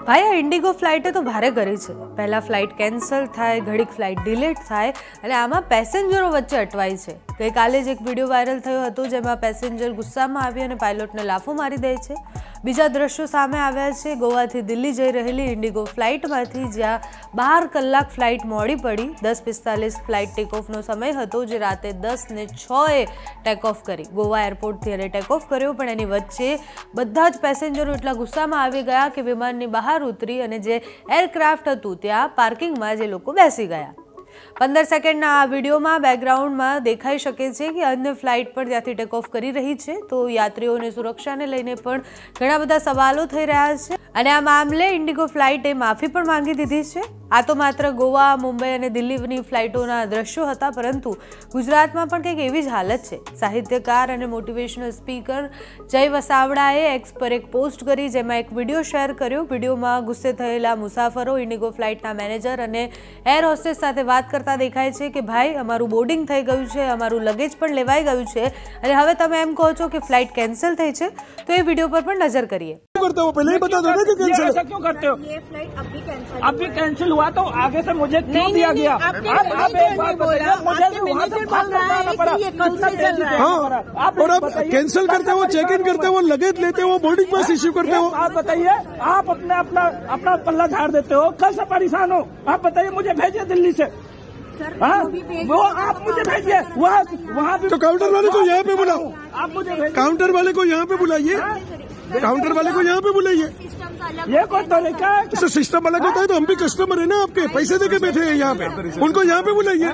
ભાઈ આ ઇન્ડિગો ફ્લાઇટે તો ભારે કરી છે। પહેલા ફ્લાઇટ કેન્સલ થાય, ઘડીક ફ્લાઇટ ડિલેટ થાય અને આમાં પેસેન્જરો વચ્ચે અટવાય છે। ગઈકાલે જ એક વિડીયો વાયરલ થયો હતો જેમાં પેસેન્જર ગુસ્સામાં આવી અને પાયલોટને લાફો મારી દે છે। બીજા દ્રશ્યો સામે આવ્યા છે ગોવાથી દિલ્હી જઈ રહેલી ઇન્ડિગો ફ્લાઇટમાંથી, જ્યાં 12 કલાક ફ્લાઇટ મોડી પડી। 10:45 ફ્લાઇટ ટેકઓફનો સમય હતો, જે રાતે 10:06 ટેકઓફ કરી ગોવા એરપોર્ટથી અને ટેકઓફ કર્યો, પણ એની વચ્ચે બધા જ પેસેન્જરો એટલા ગુસ્સામાં આવી ગયા કે વિમાનની બહાર ઉતરી અને જે એરક્રાફ્ટ હતું ત્યાં પાર્કિંગમાં જે લોકો બેસી ગયા। 15 સેકન્ડના આ વિડીયોમાં બેકગ્રાઉન્ડમાં દેખાઈ શકે છે કે અન્ય ફ્લાઇટ પણ ત્યાંથી ટેકઓફ કરી રહી છે, તો યાત્રીઓની સુરક્ષાને લઈને પણ ઘણા બધા સવાલો થઈ રહ્યા છે અને આ મામલે ઇન્ડિગો ફ્લાઇટે માફી પણ માંગી દીધી છે। આ તો માત્ર ગોવા, મુંબઈ અને દિલ્હીની ફ્લાઇટોના દ્રશ્યો હતા, પરંતુ ગુજરાતમાં પણ કંઈક એવી જ હાલત છે। સાહિત્યકાર અને મોટિવેશનલ સ્પીકર જય વસાવડાએ એક્સ પર એક પોસ્ટ કરી, જેમાં એક વિડીયો શેર કર્યો। વિડીયોમાં ગુસ્સે થયેલા મુસાફરો ઇન્ડિગો ફ્લાઇટના મેનેજર અને એર હોસ્ટેસ સાથે વાત કરતા દેખાય છે કે ભાઈ, અમારું બોર્ડિંગ થઈ ગયું છે, અમારું લગેજ પણ લેવાઈ ગયું છે અને હવે તમે એમ કહો છો કે ફ્લાઇટ કેન્સલ થઈ છે। તો એ વિડીયો પર પણ नजर करिए। करते हो पहले ही बता दो ना कि कैंसिल। ऐसा क्यों करते हो? ये फ्लाइट अभी कैंसिल हुआ तो आगे से मुझे क्यों दिया गया? आप एक बात बताइए, मुझे भी वहाँ से बात करना पड़ा। ये कल से चल रहा है। हाँ, और आप कैंसिल करते हो, चेक इन करते हो, लगेज लेते हो, बोर्डिंग पास इश्यू करते हो। आप बताइए, आप अपना पल्ला झाड़ देते हो, कल से परेशान हो। आप बताइए, मुझे भेजिए दिल्ली से। हाँ, वो आप मुझे भेजिए वहाँ भी। तो काउंटर वाले को यहाँ पे बुलाओ, आप मुझे भेजिए। काउंटर वाले को यहाँ पे बुलाइए, काउंटर वाले को यहाँ पे बुलाइए। ये कोई तरीका है? तो सिस्टम अलग होता है, तो हम भी कस्टमर है ना आपके, पैसे देके बैठे हैं यहाँ पे, उनको यहाँ पे बुलाइए।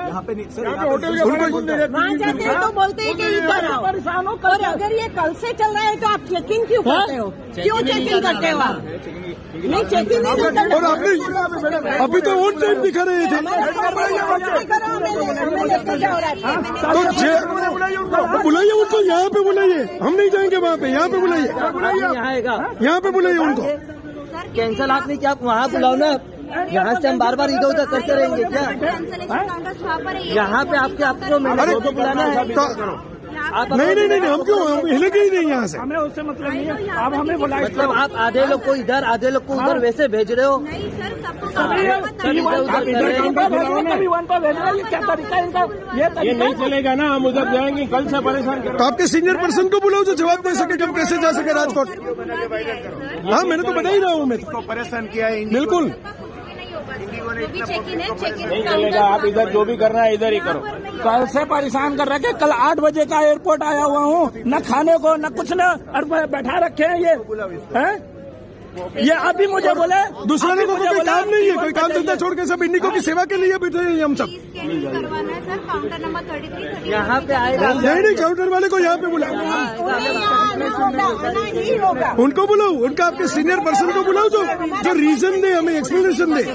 वहाँ जाते हैं तो बोलते हैं कि इधर आओ। परेशान हो। और अगर ये कल से चल रहा है तो आप चेकिंग क्यों करते हो? क्यों चेकिंग करते हो आप? नहीं, चेकिंग नहीं करते। और आपने अभी तो ऑन टाइम दिखा रहे थे, तो बुलाइए उनको, यहाँ पे बुलाइए। हम नहीं जाएंगे वहाँ पे, यहाँ पे बुलाइए, यहाँ पे बुलाइए उनको। कैंसल आपने क्या वहाँ बुलाओ ना, यहाँ से हम बार बार इधर उधर करते रहेंगे क्या? यहाँ पे आपको मैंने बुलाना है। नहीं, हम क्यों हिलेंगे ही नहीं यहाँ से। हमें उससे मतलब नहीं है। आप हमें बुलाइए। मतलब आप आधे लोग को इधर, आधे लोग को उधर वैसे भेज रहे हो। क्या तरीका इनका? ये नहीं चलेगा ना, हम उधर जाएंगे, कल से परेशान। तो आपके सीनियर पर्सन को बुलाओ जो जवाब दे सके कि हम कैसे जा सके राजकोट। हाँ, मैंने तो बता ही रहा हूँ, मैं तो परेशान किया है बिल्कुल। नहीं चलेगा, आप इधर जो भी करना है इधर ही करो। कल से परेशान कर रखे, कल 8 बजे का एयरपोर्ट आया हुआ हूँ, न खाने को न कुछ, न बैठा रखे हैं ये हैं? ये अभी मुझे बोले दूसरा लोगों को कोई काम नहीं है, कोई काम धंधा छोड़ के सब इंडिगो की सेवा के लिए बैठे हैं हम सब। काउंटर नंबर 33 यहाँ पे आएगा। नहीं, काउंटर वाले को यहाँ पे बुलाओ, उनको बुलाओ, उनका आपके सीनियर पर्सन को बुलाओ जो रीजन दे, हमें एक्सप्लेनेशन दे।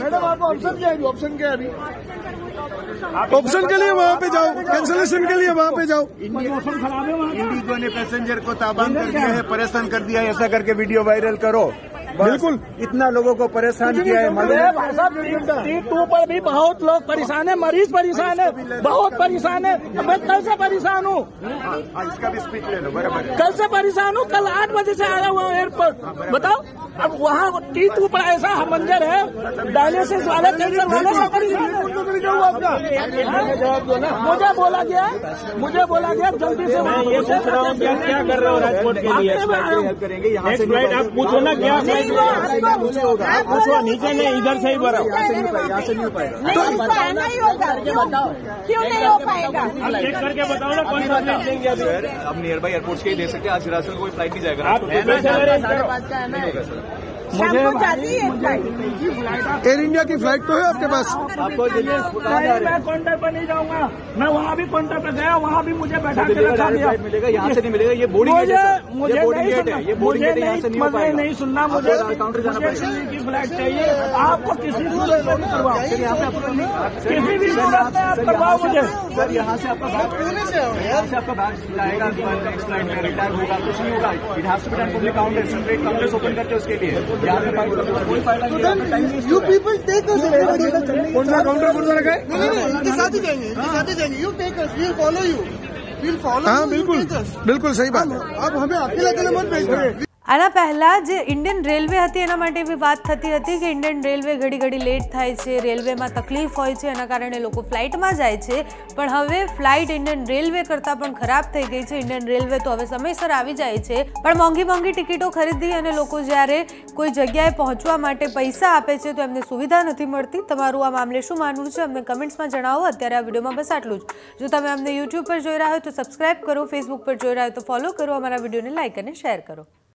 ऑप्शन के लिए वहाँ पे जाओ, कैंसिलेशन के लिए वहाँ पे जाओ। इंडिगो ने पैसेंजर को ताबान कर दिया है, परेशान कर दिया है, ऐसा करके वीडियो वायरल करो। बिल्कुल, इतना लोगों को परेशान किया है मालूम है। T2 पर भी बहुत लोग परेशान है, मरीज परेशान है, बहुत परेशान है। मैं कल से परेशान हूँ। इसका भी स्पीच ले लो, बराबर। कल से परेशान हूँ, कल 8 बजे से आया हुआ एयरपोर्ट। बताओ, अब वहाँ T2 पर ऐसा मंजर है, डायलिसिस वाले, कैंसर वाले सब परेशान है। मुझे बोला गया जल्दी से। क्या कर रहे हो राजकोट के लिए? करेंगे यहाँ से। आप पूछो ना क्या आप पूछो, नीचे नहीं, इधर से ही भरा। यहाँ से नहीं हो पाएगा। क्यों नहीं हो पाएगा? चेक करके बताओ ना, कौन सा देंगे अभी? अब नियर बाई एयरपोर्ट के ही दे सकते हैं। आज हिरासत कोई फ्लाइट नहीं जाएगा। आप मुझे एयर इंडिया की फ्लाइट तो है आपके पास? आपको मैं काउंटर पर नहीं जाऊंगा, मैं वहाँ भी काउंटर पर गया, वहाँ भी मुझे बैठा के रखा गया। मिलेगा, यहाँ से नहीं मिलेगा। ये बोर्डिंग गेट है, मुझे बोर्डिंग गेट है, ये बोर्डिंग गेट यहाँ से नहीं हो पाएगा। नहीं सुनना, मुझे काउंटर जाना पड़ेगा। की फ्लाइट चाहिए। आपको किसी करवाओ, किसी भी सूरत में आप करवाओ मुझे। सर यहाँ से आपका बैग आएगा, नेक्स्ट फ्लाइट में रिटायर होगा, कुछ नहीं होगा। It has to be done public counter, separate counters open करके उसके लिए। यहाँ पे कोई फायदा नहीं। यू पीपल टेक कौन सा काउंटर कौन सा लगा है? इनके साथ ही जाएंगे, you take us, we will follow you, we will follow. हाँ बिल्कुल, बिल्कुल सही बात है। आप हमें अकेले मत भेजना। આના પહેલાં જે ઇન્ડિયન રેલવે હતી એના માટે એવી વાત થતી હતી કે ઇન્ડિયન રેલવે ઘડી લેટ થાય છે, રેલવેમાં તકલીફ હોય છે, એના કારણે લોકો ફ્લાઇટમાં જાય છે. પણ હવે ફ્લાઇટ ઇન્ડિયન રેલવે કરતાં પણ ખરાબ થઈ ગઈ છે. ઇન્ડિયન રેલવે તો હવે સમયસર આવી જાય છે, પણ મોંઘી ટિકિટો ખરીદી અને લોકો જ્યારે કોઈ જગ્યાએ પહોંચવા માટે પૈસા આપે છે તો એમને સુવિધા નથી મળતી. તમારું આ મામલે શું માનવું છે અમને કમેન્ટ્સમાં જણાવો. અત્યારે આ વિડીયોમાં બસ આટલું જ. જો તમે અમને યુટ્યુબ પર જોઈ રહ્યા હોય તો સબસ્ક્રાઇબ કરો, ફેસબુક પર જોઈ રહ્યા હોય તો ફોલો કરો, અમારા વિડીયોને લાઇક અને શેર કરો.